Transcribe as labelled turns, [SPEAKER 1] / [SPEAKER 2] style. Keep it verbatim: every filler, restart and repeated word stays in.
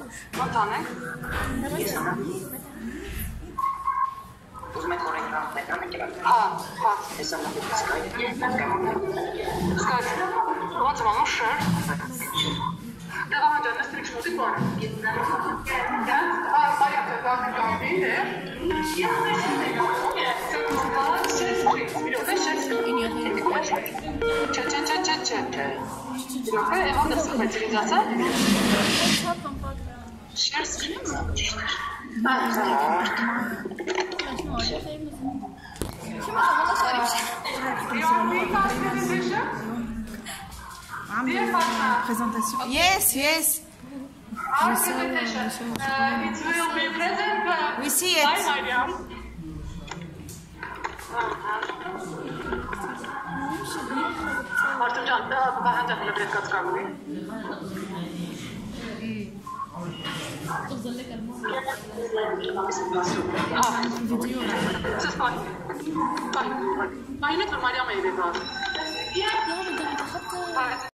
[SPEAKER 1] Ոնց անենք։
[SPEAKER 2] Ուզում եք որ էկրան էկրան եք ելա։
[SPEAKER 1] Հա, հա։
[SPEAKER 2] Հեսա մոտ Skype։
[SPEAKER 1] Skype։ Ոնց անում share։ Давай, Ջան, նստիր շուտի բան։ Հա, բարի կգամի, է։ Չէ, չէ, չէ, չէ, չէ։ Դրոք է, եղավ դրսը խեցիրիզացա։ Շեր սկրին։ Ահա։
[SPEAKER 3] Présentation. Yes, yes.
[SPEAKER 1] Our presentation. Uh, it will be present. Uh,
[SPEAKER 3] We see it.
[SPEAKER 1] by Mariam. Martin Can, բահանջան լրիվ կացկալուի։ Հա, վիդեո։ Սես պայ։ Պայ։ Պայնեք որ Մարիամ է իբե բար։